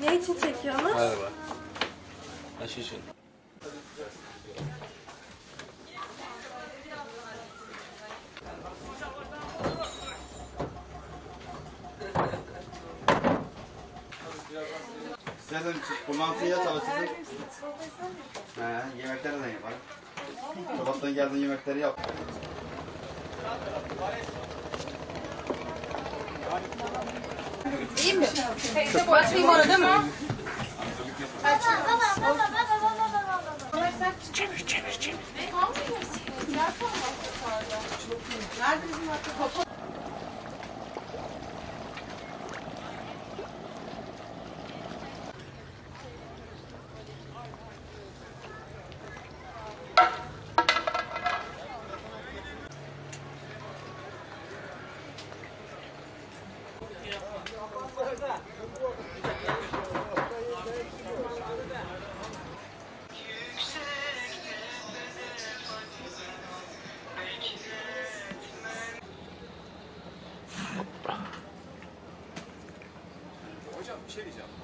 Ne için çekiyorsunuz? Merhaba. Aşı için. İstersen kullansıya çalışsın. Yemekleri de yapar. Sabahtan geldiğin yemekleri yap. İyi mi? Başlayayım orada değil mi? Çevir. Nerede bizim hakkı? Hocam bir şey diyeceğim.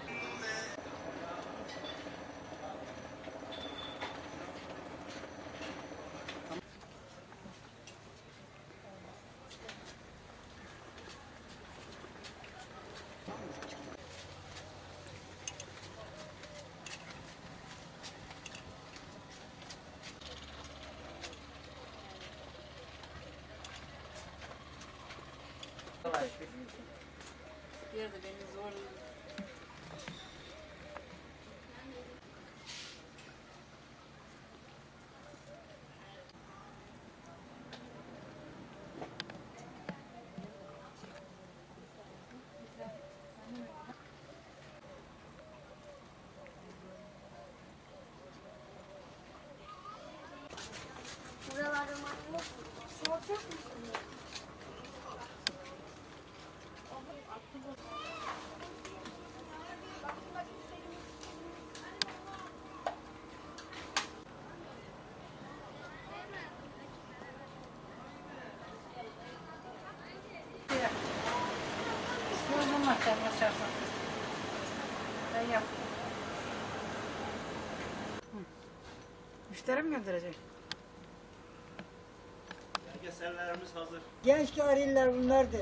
Yerde beni zorluyor. Buralarda manyak soracak mısın? İstiyorsan açarsan. Ben yap. Müşteri mi gönderecek? Belgesellerimiz hazır. Genç kariller bunlardı.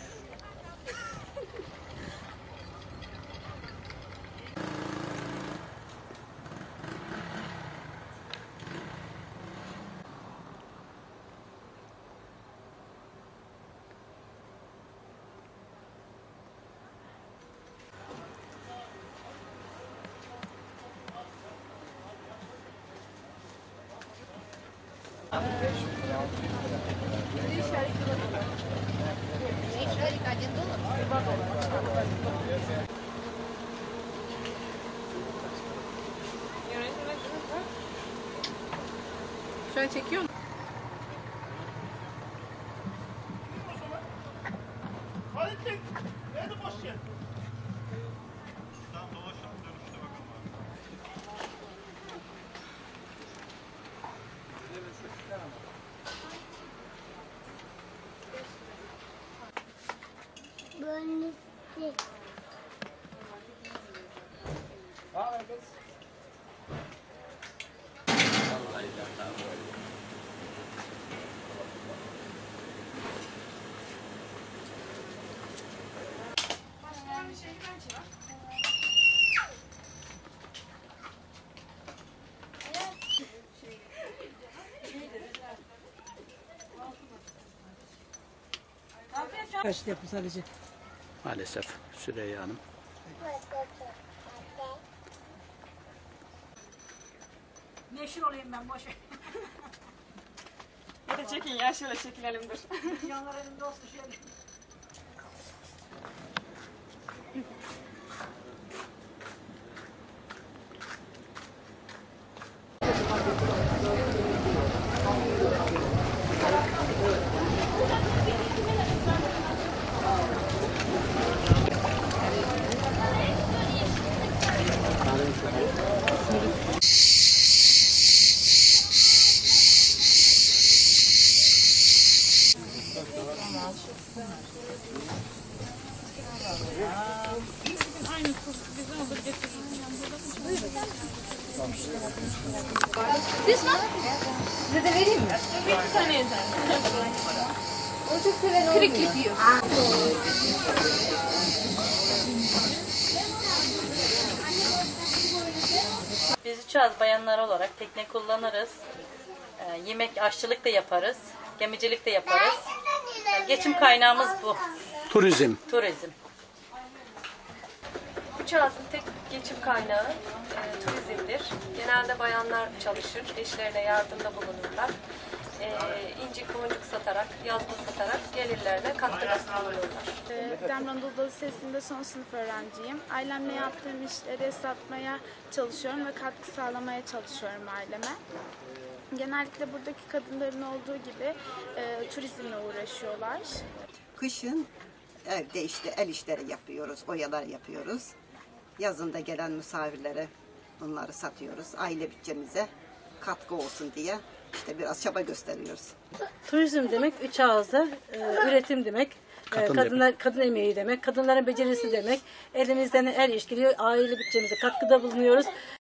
Şöyle çekiyor musun? Nerede boş yer? Tam dolaşalım dönüşte bakalım abi. Böyle Kaçtı yapı sadece. Maalesef Süreyya Hanım. Meşhur olayım ben boş ver. Bir de çekin ya şöyle çekilelim dur. Yanlar elimde olsun şöyle. Siz mi? Size de vereyim mi? Bir tane yeter. O çok seven olmuyor. Kırık yapıyor. Biz 3 az bayanlar olarak tekne kullanırız. Yemek, aşçılık da yaparız. Gemicilik de yaparız. Geçim kaynağımız bu. Turizm. Turizm. Uçağızın tek geçim kaynağı turizmdir. Genelde bayanlar çalışır, eşlerine yardımda bulunurlar. İnci kıvırcık satarak, yazma satarak gelirlerine katkıda bulunurlar. Demir Anadolu Lisesi'nde son sınıf öğrenciyim. Ailemle yaptığım işleri satmaya çalışıyorum ve katkı sağlamaya çalışıyorum aileme. Genellikle buradaki kadınların olduğu gibi turizmle uğraşıyorlar. Kışın evde işte el işleri yapıyoruz, oyalar yapıyoruz. Yazında gelen misafirlere bunları satıyoruz. Aile bütçemize katkı olsun diye işte biraz çaba gösteriyoruz. Turizm demek üç ağızda üretim demek. Kadın emeği demek, kadınların becerisi demek. Elimizden el iş geliyor, aile bütçemize katkıda bulunuyoruz.